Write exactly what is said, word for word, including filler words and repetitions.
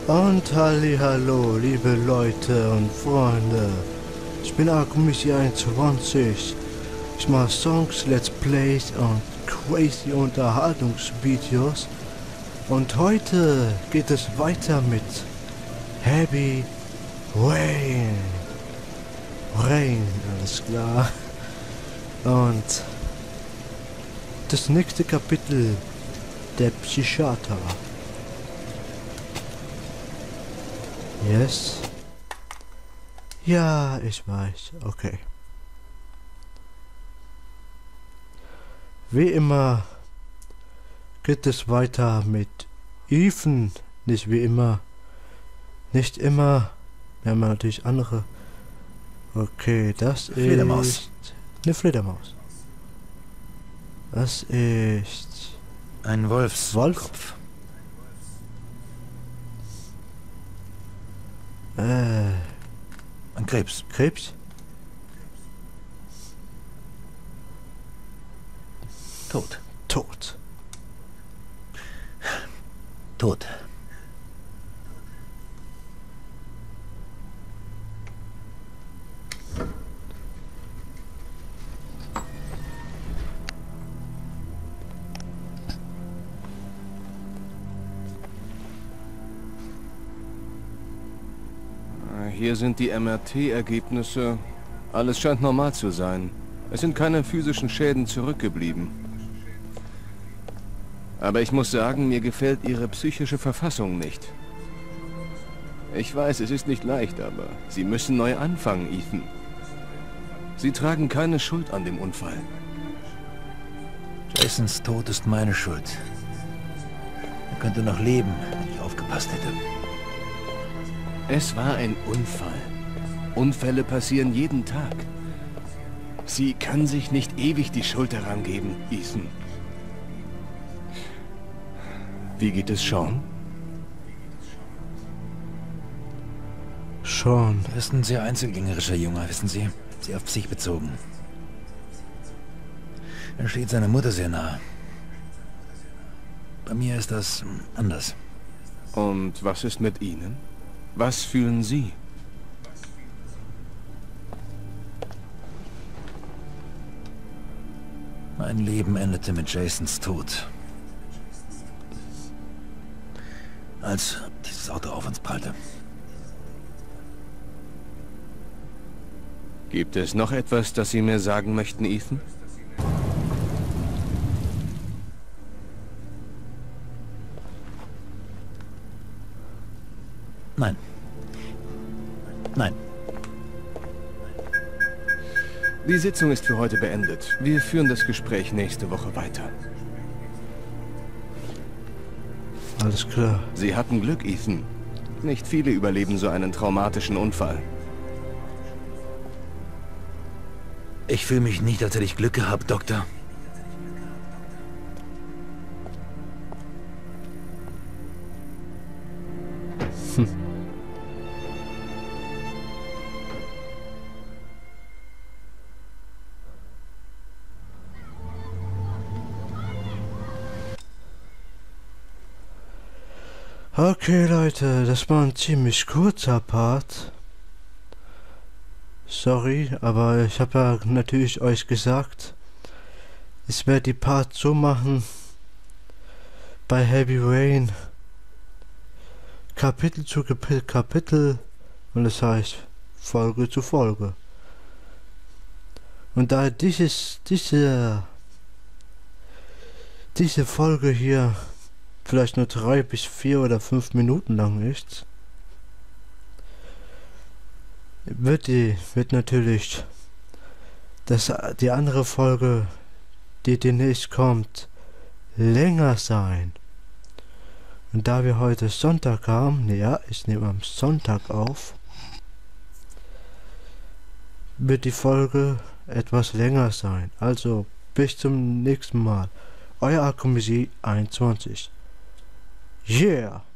Und hallihallo, liebe Leute und Freunde. Ich bin Akumisi einundzwanzig. Ich mache Songs, Let's Plays und crazy Unterhaltungsvideos. Und heute geht es weiter mit Heavy Rain. Rain, alles klar. Und das nächste Kapitel, der Psychiater. Yes. Ja, ich weiß. Okay. Wie immer geht es weiter mit Ethan. Nicht wie immer. Nicht immer. Wir haben natürlich andere. Okay, das Fledermaus. ist eine Fledermaus. Das ist Ein Wolfskopf. Wolf. Äh, Ein Krebs. Krebs? Tot. Tot. Tot. Hier sind die M R T-Ergebnisse. Alles scheint normal zu sein. Es sind keine physischen Schäden zurückgeblieben. Aber ich muss sagen, mir gefällt Ihre psychische Verfassung nicht. Ich weiß, es ist nicht leicht, aber Sie müssen neu anfangen, Ethan. Sie tragen keine Schuld an dem Unfall. Jasons Tod ist meine Schuld. Er könnte noch leben, wenn ich aufgepasst hätte. Es war ein Unfall. Unfälle passieren jeden Tag. Sie können sich nicht ewig die Schuld daran geben, Ethan. Wie geht es Sean? Sean. Er ist ein sehr einzelgängerischer Junge, wissen Sie. Sehr auf sich bezogen. Er steht seiner Mutter sehr nahe. Bei mir ist das anders. Und was ist mit Ihnen? Was fühlen Sie? Mein Leben endete mit Jasons Tod. Als dieses Auto auf uns prallte. Gibt es noch etwas, das Sie mir sagen möchten, Ethan? Nein. Nein. Die Sitzung ist für heute beendet. Wir führen das Gespräch nächste Woche weiter. Alles klar. Sie hatten Glück, Ethan. Nicht viele überleben so einen traumatischen Unfall. Ich fühle mich nicht, als hätte ich Glück gehabt, Doktor. Hm. Okay, Leute, das war ein ziemlich kurzer Part. Sorry, aber ich habe ja natürlich euch gesagt, ich werde die Part so machen, bei Heavy Rain, Kapitel zu Kapitel, und das heißt Folge zu Folge. Und da dieses, diese, diese Folge hier vielleicht nur drei bis vier oder fünf Minuten lang ist, wird die wird natürlich das die andere Folge, die demnächst kommt, länger sein. Und da wir heute Sonntag haben, ja, ich nehme am Sonntag auf, wird die Folge etwas länger sein. Also bis zum nächsten Mal. Euer Akumisi einundzwanzig. Yeah!